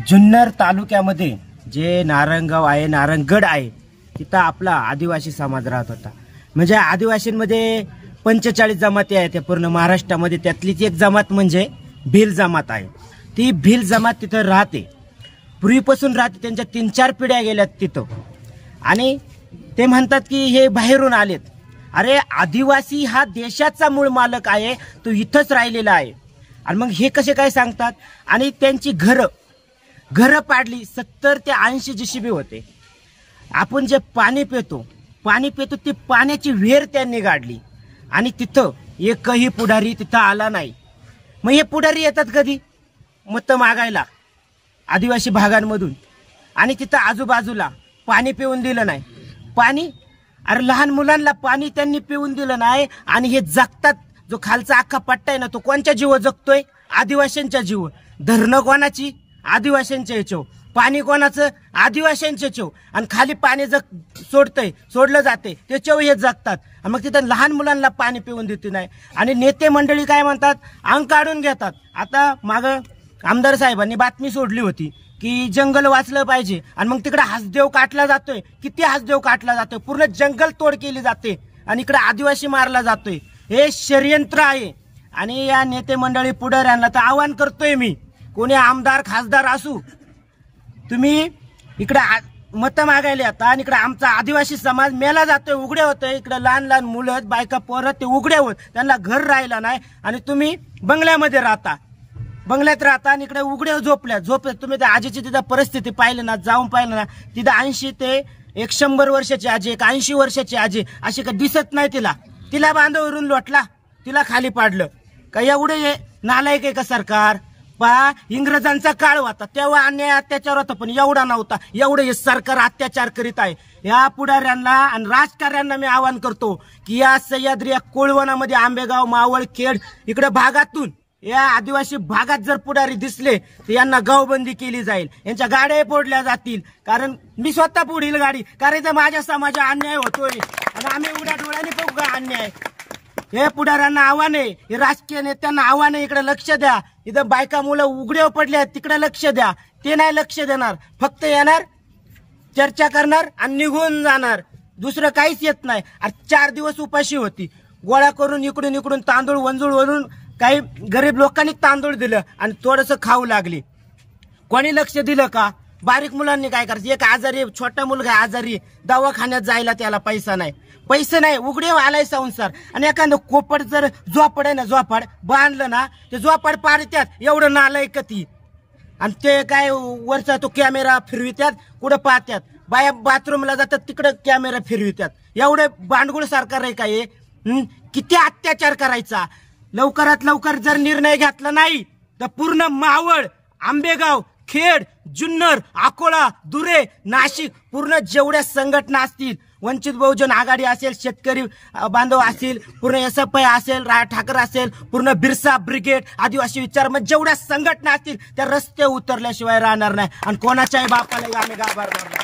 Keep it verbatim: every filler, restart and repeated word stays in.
जुन्नर तालुक्यामध्ये जे नारंगाव आहे, नारंगगड आहे, तिथं आपला आदिवासी समाज राहत होता. म्हणजे आदिवासींमध्ये पंचेचाळीस जमाती आहेत पूर्ण महाराष्ट्रामध्ये. त्यातलीच एक जमात म्हणजे भिल जमात आहे. ती भिल जमात तिथं राहते, पूर्वीपासून राहते. त्यांच्या तीन चार पिढ्या गेल्यात तिथं. आणि ते म्हणतात की हे बाहेरून आलेत. अरे आदिवासी हा देशाचा मूळ मालक आहे, तो इथंच राहिलेला आहे. आणि मग हे कसे काय सांगतात? आणि त्यांची घरं घरं पाडली. सत्तर ते ऐंशी जीसीबी होते. आपण जे पाणी पितो पाणी पितो ती पाण्याची विहीर त्यांनी गाडली. आणि तिथं एकही पुढारी तिथं आला नाही. मग हे पुढारी येतात कधी? मतं मागायला आदिवासी भागांमधून. आणि तिथं आजूबाजूला पाणी पिऊन दिलं नाही. पाणी अरे लहान मुलांना पाणी त्यांनी पिऊन दिलं नाही. आणि हे जगतात. जो खालचा अख्खा पट्टा आहे ना, तो कोणच्या जीव जगतोय? आदिवासींच्या जीव. धरणं कोणाची? आदिवासींच्या याच्यावर. पाणी कोणाचं? आदिवासींच्या याच्यावर. आणि खाली पाणी जग सोडतंय सोडलं जाते त्याच्यावर हे जगतात. आणि मग तिथं लहान मुलांना पाणी पिऊन देते नाही. आणि नेते मंडळी काय म्हणतात? अंग काढून घेतात. आता मागं आमदार साहेबांनी बातमी सोडली होती की जंगल वाचलं पाहिजे. आणि मग तिकडे हसदेव काटला जातोय. किती हसदेव काटला जातोय? पूर्ण जंगल तोड केली जाते आणि इकडे आदिवासी मारला जातोय. हे षडयंत्र आहे. आणि या नेते मंडळी पुढाऱ्यांना तर आवाहन करतोय मी, कोणी आमदार खासदार असू, तुम्ही इकडे मतं मागायला येतात आणि इकडे आमचा आदिवासी समाज मेला जातोय, उघडे होतोय. इकडे लहान लहान मुलं बायका पोरं ते उघडे होत, त्यांना घर राहिला नाही. आणि तुम्ही बंगल्यामध्ये राहता बंगल्यात राहता आणि इकडे उघडे झोपल्या झोपल्या तुम्ही त्या आजीची तिथं परिस्थिती पाहिली ना, जाऊन पाहिलं ना, तिथं ऐंशी ते एक शंभर वर्षाची आजी, एक ऐंशी वर्षाची आजी अशी का दिसत नाही. तिला तिला बांधावरून लोटला, तिला खाली पाडलं. का एवढे नालायक आहे का सरकार? पा इंग्रजांचा काळ होता तेव्हा अन्याय अत्याचार होता, पण एवढा नव्हता. एवढं हे सरकार अत्याचार करीत आहे. या पुढाऱ्यांना आणि राजकारण्यांना मी आवाहन करतो की या सह्याद्री या कोळवणामध्ये आंबेगाव, मावळ, खेड इकडे भागातून या आदिवासी भागात जर पुढारी दिसले तर यांना गावबंदी केली जाईल, यांच्या गाड्या फोडल्या जातील. कारण मी स्वतः पुढील गाडी, कारण माझ्या समाजा अन्याय होतोय आणि आम्ही उघड्या डोळ्याने बघू का अन्याय. हे पुढाऱ्यांना आव्हान आहे, हे राजकीय नेत्यांना आव्हान आहे, इकडे लक्ष द्या. इथं बायका मुलं उघड्यावर पडल्या, तिकडे लक्ष द्या. ते नाही लक्ष देणार, फक्त येणार, चर्चा करणार आणि निघून जाणार. दुसरं काहीच येत नाही. आणि चार दिवस उपाशी होती, गोळा करून इकडून इकडून तांदूळ वंजूळ वरून काही गरीब लोकांनी तांदूळ दिलं आणि थोडंसं खाऊ लागली. कोणी लक्ष दिलं का? बारीक मुलांनी काय करायचं? एक आजारी, छोटा मुलगा आजारी, दवाखान्यात जायला त्याला पैसा नाही. पैसे नाही, उघडे आलाय संसार. आणि एखादं कोपड जर झोपड आहे ना, झोपाड बांधलं ना, ते झोपाड पाडत्यात. एवढं नालायक ती. आणि ते काय वरचा तो कॅमेरा फिरवित्यात, कुठं पाहत्यात. बाया बाथरूमला जातात, तिकडं कॅमेरा फिरवित्यात. एवढे भांडगुळ सरकार आहे काय? किती अत्याचार करायचा. लवकरात लवकर जर निर्णय घेतला नाही तर पूर्ण मावळ, आंबेगाव, खेड, जुन्नर, अकोला, दुरे, नाशिक पूर्ण जेवढ्या संघटना असतील, वंचित बहुजन आघाडी असेल, शेतकरी बांधव असतील, पूर्ण एस एफ आय असेल, राज ठाकरे असेल, पूर्ण बिरसा ब्रिगेड, आदिवासी विचार, मग जेवढ्या संघटना असतील त्या रस्ते उतरल्याशिवाय राहणार नाही. आणि कोणाच्याही बापाला आम्ही गाभारणार नाही.